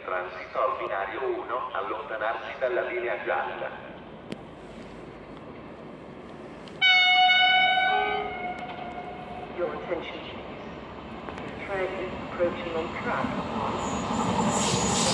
transito al binario 1 allontanarsi dalla linea gialla. Your attention, please. The train is approaching on track 1.